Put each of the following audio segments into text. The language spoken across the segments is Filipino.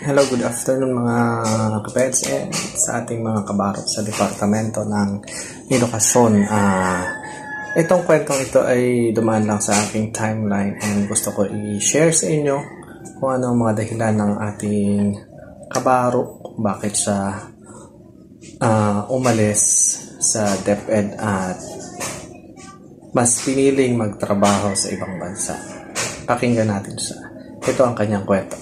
Hello, good afternoon mga kapets sa ating mga kabarot sa Departamento ng Edukasyon. Itong kwentong ito ay dumaan lang sa aking timeline and gusto ko i-share sa inyo kung ano ang mga dahilan ng ating kabaro kung bakit siya umalis sa DepEd at mas piniling magtrabaho sa ibang bansa. Pakinggan natin siya. Ito ang kanyang kwento.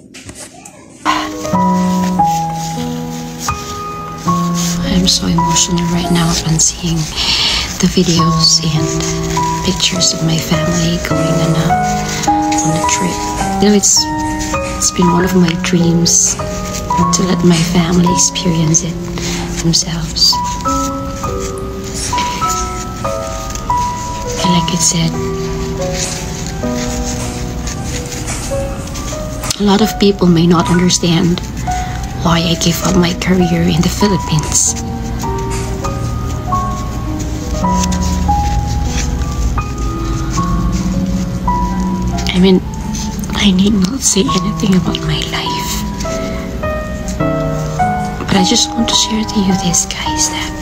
I'm so emotional right now upon seeing the videos and pictures of my family going on a trip. You know, it's been one of my dreams to let my family experience it themselves. And like it said, a lot of people may not understand why I gave up my career in the Philippines. I mean, I need not say anything about my life. But I just want to share to you this, guys, that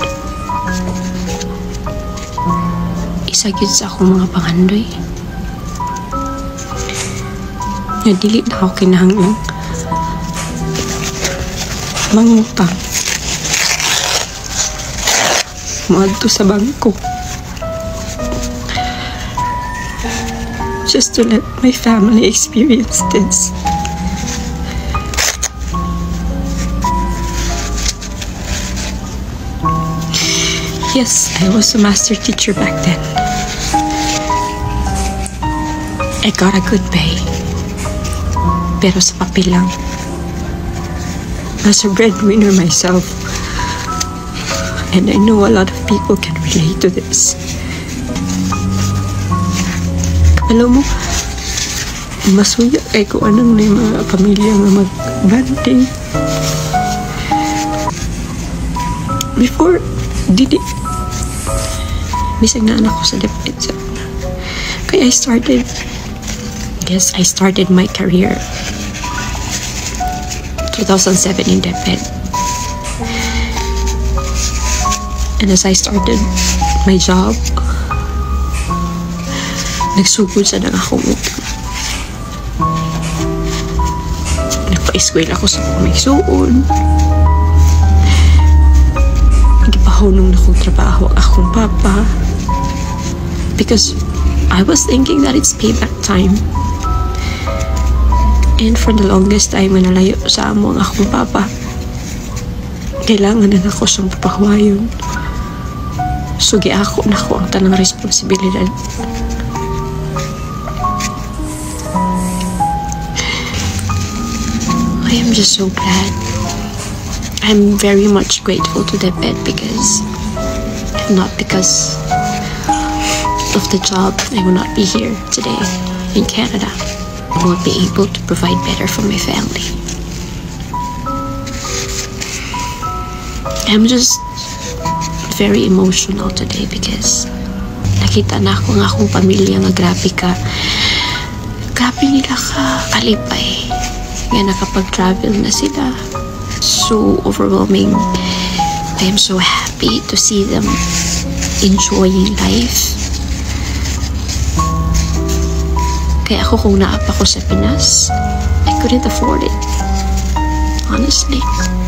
isa gyud sa akong mga pangandoy. Nga dili na ako kinahanglan mangutang moadto sa bangko just to let my family experience this. Yes, I was a master teacher back then. I got a good pay, pero sa papel lang. As a breadwinner myself, and I know a lot of people can relate to this. Alam mo, masuya kay ko anong na mga pamilya nga mag-banding. Before, didi, bisag na anak ko sa DepEd. Kaya I started my career 2007 in DepEd. And as I started my job, nagsugod sa nang akong utang. Nagpa-eskwela ako sa mga magsuon. Nagipahunong na kong trabaho ang akong papa. Because I was thinking that it's payback time. And for the longest time, manalayo sa amo ang akong papa. Kailangan na ako siyang papahuayon. So, giako na ako ang tanang responsibilidad. I am just so glad. I'm very much grateful to DepEd because, if not because of the job, I will not be here today in Canada. I won't be able to provide better for my family. I'm just very emotional today because nakita na ako ng akong pamilya nga grabe nila ka kalipay nga nakapag-travel na sila. So overwhelming. I am so happy to see them enjoying life. Kaya ako kung naapa ko sa Pinas, I couldn't afford it. Honestly.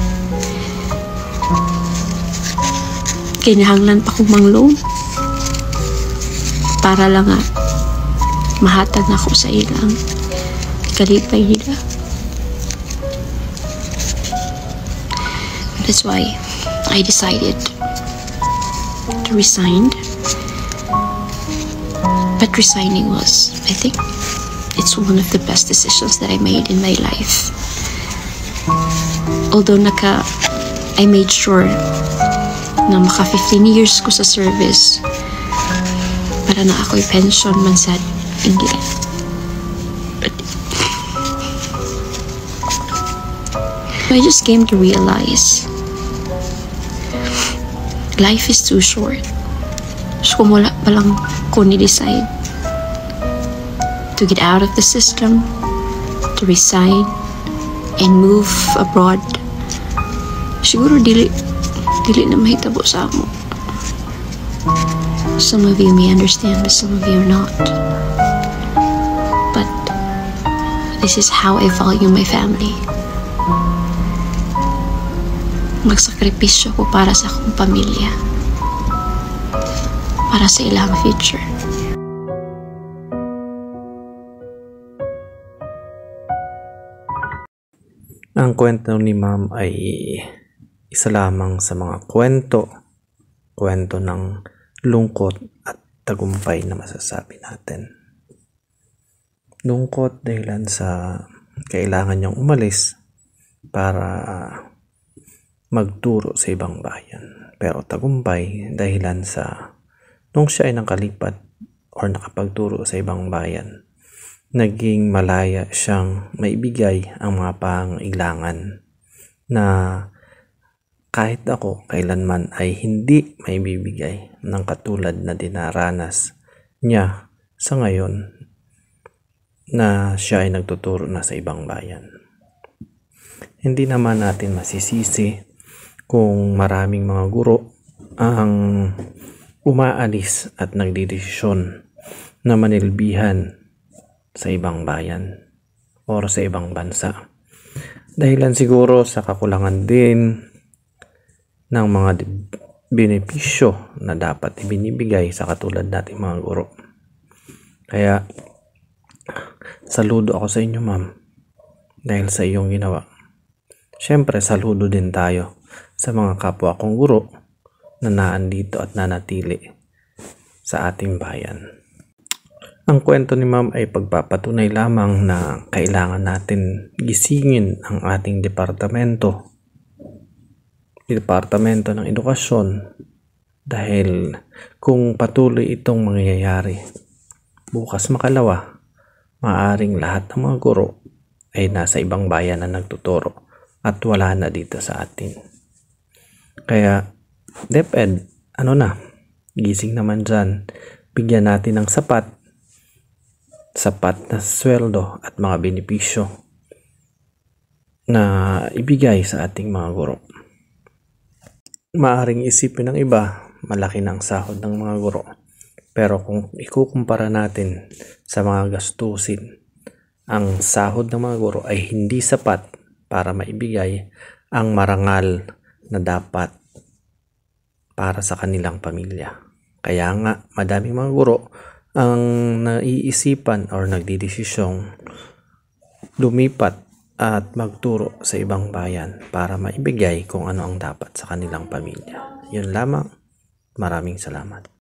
Kinahanglan pa kong mang-loan para lang mahatag na ako sa ilang kalipay nila. That's why I decided to resign. But resigning was, I think, it's one of the best decisions that I made in my life. Although I made sure na maka 15 years ko sa service para na ako'y pension man sa England. But I just came to realize life is too short. So kung wala pa lang ko ni-decide to get out of the system, to resign, and move abroad, siguro dili na mahitabo sa amo. Some of you may understand, but some of you are not. But this is how I value my family. Magsakripisyo ko para sa akong pamilya, para sa ilang future. Ang kwento ni Ma'am ay isa lamang sa mga kwento ng lungkot at tagumpay na masasabi natin. Lungkot dahilan sa kailangan niyang umalis para magturo sa ibang bayan. Pero tagumpay dahilan sa nung siya ay nakalipat or nakapagturo sa ibang bayan, naging malaya siyang maibigay ang mga pangailangan na kahit ako kailanman ay hindi maibibigay ng katulad na dinaranas niya sa ngayon na siya ay nagtuturo na sa ibang bayan. Hindi naman natin masisisi kung maraming mga guro ang umaalis at nagdidesisyon na manilbihan sa ibang bayan o sa ibang bansa. Dahilan siguro sa kakulangan din ng mga benepisyo na dapat ibinibigay sa katulad nating mga guro. Kaya saludo ako sa inyo, Ma'am, dahil sa iyong ginawa. Siyempre, saludo din tayo sa mga kapwa kong guro na naandito at nanatili sa ating bayan. Ang kwento ni Ma'am ay pagpapatunay lamang na kailangan natin gisingin ang ating departamento ng edukasyon, dahil kung patuloy itong mangyayari, bukas makalawa, maaring lahat ng mga guro ay nasa ibang bayan na nagtuturo at wala na dito sa atin. Kaya DepEd, gising naman dyan, bigyan natin ng sapat na sweldo at mga benepisyo na ibigay sa ating mga guro. Maaring isipin ng iba, malaki ng sahod ng mga guro. Pero kung ikukumpara natin sa mga gastusin, ang sahod ng mga guro ay hindi sapat para maibigay ang marangal na dapat para sa kanilang pamilya. Kaya nga, madaming mga guro ang naiisipan or nagdidesisyong lumipat at magturo sa ibang bayan para maibigay kung ano ang dapat sa kanilang pamilya. Yun lamang. Maraming salamat.